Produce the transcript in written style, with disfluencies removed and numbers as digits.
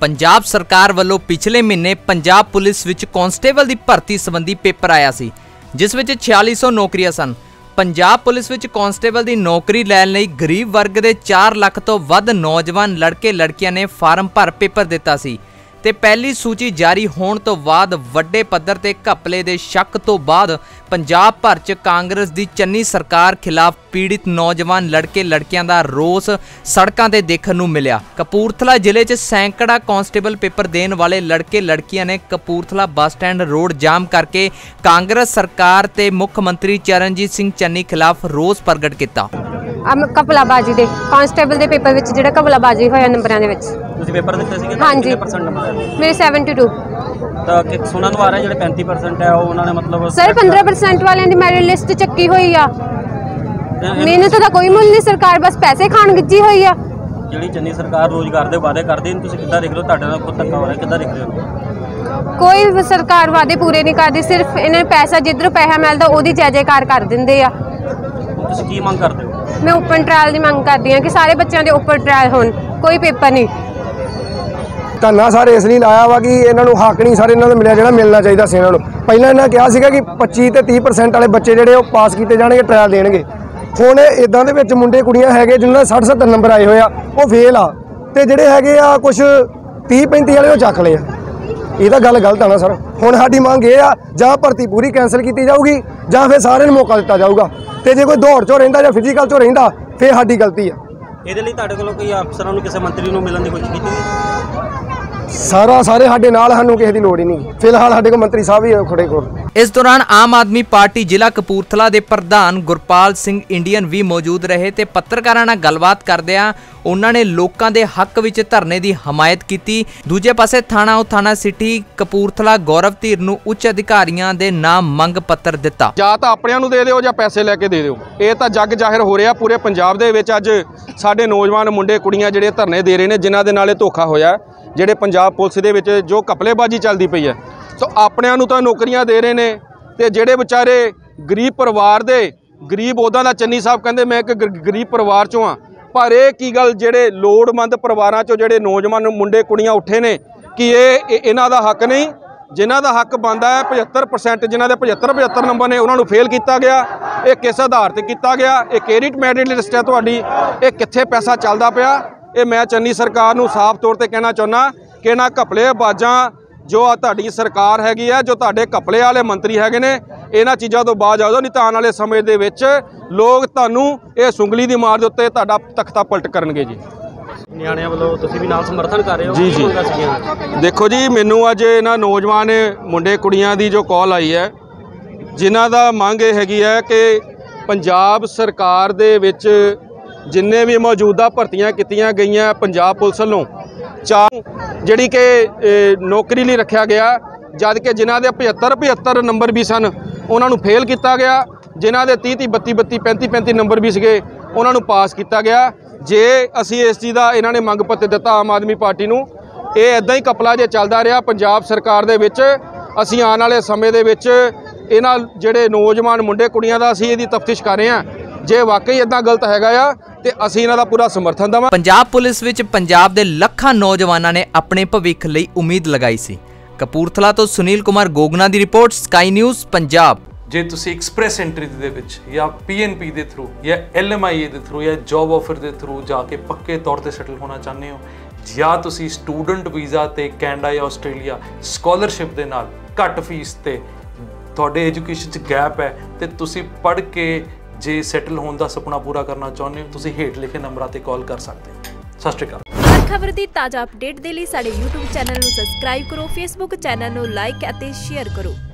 पंजाब सरकार वालों पिछले महीने पंजाब पुलिस विच कांस्टेबल की भर्ती संबंधी पेपर आया सी, जिस विच 4600 नौकरियां सन। पंजाब पुलिस विच कांस्टेबल की नौकरी लैण लई गरीब वर्ग के 4 लाख तो वध नौजवान लड़के लड़कियां ने फार्म भर पेपर दिता सी ते पहली सूची जारी होने तो बाद वड्डे पद्धर ते घपले दे शक तो बाद पंजाब भर च कांग्रेस दी चन्नी सरकार खिलाफ पीड़ित नौजवान लड़के लड़कियां दा रोस सड़कां ते देखण नूं मिलिया। कपूरथला जिले च सैकड़ा कांस्टेबल पेपर देण वाले लड़के लड़कियां ने कपूरथला बस स्टैंड रोड जाम करके कांग्रेस सरकार ते मुख मंत्री चरणजीत सिंह चन्नी खिलाफ रोस प्रगट किया। कपलाबाजी दे कांस्टेबल दे पेपर विच जिहड़ा कपलाबाजी होया नंबरां दे विच ਤੁਸੀਂ पेपर ਦਿੱਤੇ ਸੀਗੇ? हाँ जी, % नंबर मेरे 72। ਤਾਂ ਕਿ ਸੁਣਨ ਨੂੰ ਆ ਰਿਹਾ ਜਿਹੜੇ 35% ਹੈ ਉਹਨਾਂ ਨੇ ਮਤਲਬ सर 15% ਵਾਲਿਆਂ ਦੀ ਮੈਰਿਟ ਲਿਸਟ ਚੱਕੀ ਹੋਈ ਆ। ਮਿਹਨਤ ਦਾ ਕੋਈ ਮੁੱਲ ਨਹੀਂ, ਸਰਕਾਰ ਬਸ ਪੈਸੇ ਖਾਣ ਗਿੱਜੀ ਹੋਈ ਆ। ਜਿਹੜੀ ਚੰਨੀ ਸਰਕਾਰ ਰੋਜ਼ਗਾਰ ਦੇ ਵਾਅਦੇ ਕਰਦੀ ਤੁਸੀਂ ਕਿੱਦਾਂ ਦੇਖ ਰਹੇ ਹੋ? ਤੁਹਾਡੇ ਨਾਲ ਖੁਦ ਧੱਕਾ ਹੋ ਰਿਹਾ, ਕਿੱਦਾਂ ਦੇਖ ਰਹੇ ਹੋ? ਕੋਈ ਸਰਕਾਰ ਵਾਅਦੇ ਪੂਰੇ ਨਹੀਂ ਕਰਦੀ, ਸਿਰਫ ਇਹਨਾਂ ਨੂੰ ਪੈਸਾ ਜਿੱਧਰੋਂ ਪੈਸਾ ਮਿਲਦਾ ਉਹਦੀ ਜੈ ਜੈਕਾਰ ਕਰ ਦਿੰਦੇ ਆ। ਤੁਸੀਂ ਕੀ ਮੰਗ ਕਰਦੇ ਹੋ? ਮੈਂ ਓਪਨ ਟ੍ਰਾਇਲ ਦੀ ਮੰਗ ਕਰਦੀ ਹਾਂ कि ਸਾਰੇ ਬੱਚਿਆਂ ਦੇ ਓਪਨ ਟ੍ਰਾਇਲ ਹੋਣ, ਕੋਈ पेपर नहीं। ਧਰਨਾ ਸਾਰੇ ਇਸ ਲਈ ਲਾਇਆ ਵਾ ਕਿ ਇਹਨਾਂ ਨੂੰ ਹੱਕ ਨਹੀਂ ਸਾਰੇ ਇਹਨਾਂ ਨੂੰ ਮਿਲਿਆ ਜਿਹੜਾ ਮਿਲਣਾ ਚਾਹੀਦਾ ਸੀ ਇਹਨਾਂ ਨੂੰ। ਪਹਿਲਾਂ ਇਹਨਾਂ ਕਿਹਾ ਸੀਗਾ ਕਿ 25 ਤੇ 30% ਵਾਲੇ ਬੱਚੇ ਜਿਹੜੇ ਉਹ ਪਾਸ ਕੀਤੇ ਜਾਣਗੇ, ਟ੍ਰਾਇਲ ਦੇਣਗੇ। ਹੁਣ ਇਦਾਂ ਦੇ ਵਿੱਚ ਮੁੰਡੇ ਕੁੜੀਆਂ ਹੈਗੇ ਜਿਨ੍ਹਾਂ ਦੇ 60-70 ਨੰਬਰ ਆਏ ਹੋਏ ਆ, ਉਹ ਫੇਲ ਆ, ਤੇ ਜਿਹੜੇ ਹੈਗੇ ਆ ਕੁਝ 30-35 ਵਾਲੇ ਉਹ ਚੱਕ ਲਏ ਆ। ਇਹ ਤਾਂ ਗੱਲ ਗਲਤ ਆ ਨਾ ਸਰ। ਹੁਣ ਸਾਡੀ ਮੰਗ ਇਹ ਆ ਜਾਂ ਭਰਤੀ ਪੂਰੀ ਕੈਂਸਲ ਕੀਤੀ ਜਾਊਗੀ ਜਾਂ ਫਿਰ ਸਾਰਿਆਂ ਨੂੰ ਮੌਕਾ ਦਿੱਤਾ ਜਾਊਗਾ, ਤੇ ਜੇ ਕੋਈ ਦੌੜ ਚੋਂ ਰਹਿੰਦਾ ਜਾਂ ਫਿਜ਼ੀਕਲ ਚੋਂ ਰਹਿੰਦਾ ਫਿਰ ਸਾਡੀ ਗਲਤੀ ਆ। ਇਹਦੇ ਲਈ ਤੁਹਾਡੇ ਕੋਲੋਂ ਕੋਈ ਅਫਸਰਾਂ ਨੂੰ ਕਿਸੇ ਮੰਤਰੀ ਨੂੰ ਮਿਲਣ ਦੀ ਕੋਸ਼ਿਸ਼ ਕੀਤੀ? ਸਾਰੇ ਸਾਡੇ ਨਾਲ, ਸਾਨੂੰ ਕਿਸੇ ਦੀ ਲੋੜ ਹੀ ਨਹੀਂ। ਫਿਲਹਾਲ ਸਾਡੇ ਕੋਲ ਮੰਤਰੀ ਸਾਹਿਬ ਹੀ ਖੜੇ ਕੋਲ। इस दौरान आम आदमी पार्टी जिला कपूरथला के प्रधान गुरपाल सिंह इंडियन भी मौजूद रहे ते पत्रकारां नाल गलबात करदिआं उन्होंने लोगों के हक विच धरने की हमायत की। दूजे पासे थाना सिटी कपूरथला गौरव धीर नूं उच्च अधिकारियों के नाम मंग पत्र दिता। ਜਾਂ ਤਾਂ ਆਪਣਿਆਂ ਨੂੰ ਦੇ ਦਿਓ ਜਾਂ ਪੈਸੇ ਲੈ ਕੇ ਦੇ ਦਿਓ। ਇਹ ਤਾਂ ਜੱਗ ਜ਼ਾਹਿਰ ਹੋ ਰਿਹਾ ਪੂਰੇ ਪੰਜਾਬ ਦੇ ਵਿੱਚ। ਅੱਜ ਸਾਡੇ ਨੌਜਵਾਨ ਮੁੰਡੇ ਕੁੜੀਆਂ ਜਿਹੜੇ ਧਰਨੇ ਦੇ ਰਹੇ ਨੇ, ਜਿਨ੍ਹਾਂ ਦੇ ਨਾਲ ਇਹ ਧੋਖਾ ਹੋਇਆ, ਜਿਹੜੇ ਪੰਜਾਬ ਪੁਲਿਸ ਦੇ ਵਿੱਚ ਜੋ ਘਪਲੇਬਾਜ਼ੀ ਚੱਲਦੀ ਪਈ ਹੈ। ਸੋ ਆਪਣਿਆਂ ਨੂੰ ਤਾਂ ਨੌਕਰੀਆਂ ਦੇ ਰਹੇ ਨੇ, ਤੇ ਜਿਹੜੇ ਵਿਚਾਰੇ ਗਰੀਬ ਪਰਿਵਾਰ ਦੇ ਗਰੀਬ ਉਹਦਾ ਦਾ ਚੰਨੀ ਸਾਹਿਬ ਕਹਿੰਦੇ ਮੈਂ ਇੱਕ ਗਰੀਬ ਪਰਿਵਾਰ ਚੋਂ ਆ, ਪਰ ਇਹ ਕੀ ਗੱਲ ਜਿਹੜੇ ਲੋੜਵੰਦ ਪਰਿਵਾਰਾਂ ਚੋਂ ਜਿਹੜੇ ਨੌਜਵਾਨ ਮੁੰਡੇ ਕੁੜੀਆਂ ਉੱਠੇ ਨੇ ਕਿ ਇਹ ਇਹਨਾਂ ਦਾ ਹੱਕ ਨਹੀਂ, ਜਿਨ੍ਹਾਂ ਦਾ ਹੱਕ ਬਣਦਾ ਹੈ 75%, ਜਿਨ੍ਹਾਂ ਦੇ 75 ਨੰਬਰ ਨੇ ਉਹਨਾਂ ਨੂੰ ਫੇਲ ਕੀਤਾ ਗਿਆ। ਇਹ ਕਿਸ ਆਧਾਰ ਤੇ ਕੀਤਾ ਗਿਆ? ਇਹ ਕਿਹੜੀ ਮੈਰਿਟ ਲਿਸਟ ਹੈ ਤੁਹਾਡੀ? ਇਹ ਕਿੱਥੇ ਪੈਸਾ ਚੱਲਦਾ ਪਿਆ? ਇਹ ਮੈਂ ਚੰਨੀ ਸਰਕਾਰ ਨੂੰ ਸਾਫ਼ ਤੌਰ ਤੇ ਕਹਿਣਾ ਚਾਹੁੰਦਾ ਕਿ ਇਹਨਾਂ ਘਪਲੇਬਾਜ਼ਾਂ ਜੋ ਤੁਹਾਡੀ ਸਰਕਾਰ ਹੈਗੀ ਹੈ, ਜੋ ਤੁਹਾਡੇ ਘਪਲੇ ਵਾਲੇ ਮੰਤਰੀ ਹੈਗੇ ਨੇ, ਇਹਨਾਂ ਚੀਜ਼ਾਂ ਤੋਂ ਬਾਅਦ ਆਓ, ਨਹੀਂ ਤਾਂ ਆਉਣ ਵਾਲੇ ਸਮੇਂ ਦੇ ਵਿੱਚ ਲੋਕ ਤੁਹਾਨੂੰ ਇਹ ਸੁੰਗਲੀ ਦੀ ਮਾਰ ਦੇ ਉੱਤੇ ਤੁਹਾਡਾ ਤਖਤਾ ਪਲਟ ਕਰਨਗੇ ਜੀ। ਨਿਆਣਿਆਂ ਵੱਲੋਂ ਤੁਸੀਂ ਵੀ ਨਾਲ ਸਮਰਥਨ ਕਰ ਰਹੇ ਹੋ? ਜੀ ਦੇਖੋ ਜੀ, ਮੈਨੂੰ ਅੱਜ ਇਹਨਾਂ ਨੌਜਵਾਨ ਮੁੰਡੇ ਕੁੜੀਆਂ ਦੀ ਜੋ ਕਾਲ ਆਈ ਹੈ, ਜਿਨ੍ਹਾਂ ਦਾ ਮੰਗ ਇਹ ਹੈਗੀ ਹੈ ਕਿ ਪੰਜਾਬ ਸਰਕਾਰ ਦੇ ਵਿੱਚ ਜਿੰਨੇ ਵੀ ਮੌਜੂਦਾ ਭਰਤੀਆਂ ਕੀਤੀਆਂ ਗਈਆਂ ਪੰਜਾਬ ਪੁਲਿਸ ਵੱਲੋਂ, ਜਿਹੜੀ ਕਿ ਨੌਕਰੀ ਲਈ ਰੱਖਿਆ ਗਿਆ, ਜਦ ਕਿ ਜਿਨ੍ਹਾਂ ਦੇ 75 ਨੰਬਰ ਵੀ ਸਨ ਉਹਨਾਂ ਨੂੰ ਫੇਲ ਕੀਤਾ ਗਿਆ, ਜਿਨ੍ਹਾਂ ਦੇ 30 32 35 ਨੰਬਰ ਵੀ ਸੀਗੇ ਉਹਨਾਂ ਨੂੰ ਪਾਸ ਕੀਤਾ ਗਿਆ। ਜੇ ਅਸੀਂ ਇਸ ਚੀਜ਼ ਦਾ ਇਹਨਾਂ ਨੇ ਮੰਗ ਪੱਤਰ ਦਿੱਤਾ ਆਮ ਆਦਮੀ ਪਾਰਟੀ ਨੂੰ, ਇਹ ਇੱਦਾਂ ਹੀ ਕਪਲਾ ਜੇ ਚੱਲਦਾ ਰਿਹਾ ਪੰਜਾਬ ਸਰਕਾਰ ਦੇ ਵਿੱਚ, ਅਸੀਂ ਆਉਣ ਵਾਲੇ ਸਮੇਂ ਦੇ ਵਿੱਚ ਇਹਨਾਂ ਜਿਹੜੇ ਨੌਜਵਾਨ ਮੁੰਡੇ ਕੁੜੀਆਂ ਦਾ ਅਸੀਂ ਇਹਦੀ ਤਫਤੀਸ਼ ਕਰ ਰਹੇ ਹਾਂ। ਜੇ ਵਾਕਈ ਇੱਦਾਂ ਗਲਤ ਹੈਗਾ ਆ ਤੇ ਅਸੀਂ ਇਹਨਾਂ ਦਾ ਪੂਰਾ ਸਮਰਥਨ ਦੇਵਾਂਗੇ। पंजाब पुलिस विच पंजाब दे ਲੱਖਾਂ नौजवानों ने अपने भविख लई उम्मीद लगाई सी। कपूरथला तो सुनील कुमार गोगना दी रिपोर्ट, स्काई न्यूज़ पंजाब। ਜੇ ਤੁਸੀਂ ਐਕਸਪ੍ਰੈਸ ਐਂਟਰੀ ਦੇ ਵਿੱਚ ਜਾਂ PNP ਦੇ ਥਰੂ ਜਾਂ LMIA ਦੇ ਥਰੂ ਜਾਂ ਜੌਬ ਆਫਰ ਦੇ ਥਰੂ ਜਾ ਕੇ ਪੱਕੇ ਤੌਰ ਤੇ ਸੈਟਲ ਹੋਣਾ ਚਾਹੁੰਦੇ ਹੋ, ਜਾਂ ਤੁਸੀਂ ਸਟੂਡੈਂਟ ਵੀਜ਼ਾ ਤੇ ਕੈਨੇਡਾ ਜਾਂ ਆਸਟ੍ਰੇਲੀਆ ਸਕਾਲਰਸ਼ਿਪ ਦੇ ਨਾਲ ਘੱਟ ਫੀਸ ਤੇ ਤੁਹਾਡੇ ਐਜੂਕੇਸ਼ਨ 'ਚ ਗੈਪ ਹੈ ਤੇ ਤੁਸੀਂ ਪੜ੍ਹ ਕੇ ਜੇ ਸੈਟਲ ਹੋਣ ਦਾ ਸੁਪਨਾ ਪੂਰਾ ਕਰਨਾ ਚਾਹੁੰਦੇ ਹੋ, ਤੁਸੀਂ ਹੇਠ ਲਿਖੇ ਨੰਬਰਾਂ ਤੇ ਕਾਲ ਕਰ ਸਕਦੇ ਹੋ। ਸਤਿ ਸ਼੍ਰੀ ਅਕਾਲ। ਹਰ ਖਬਰ ਦੀ ਤਾਜ਼ਾ ਅਪਡੇਟ ਦੇ ਲਈ ਸਾਡੇ YouTube ਚੈਨਲ ਨੂੰ ਸਬਸਕ੍ਰਾਈਬ ਕਰੋ, Facebook ਚੈਨਲ ਨੂੰ ਲਾਈਕ ਅਤੇ ਸ਼ੇਅਰ ਕਰੋ।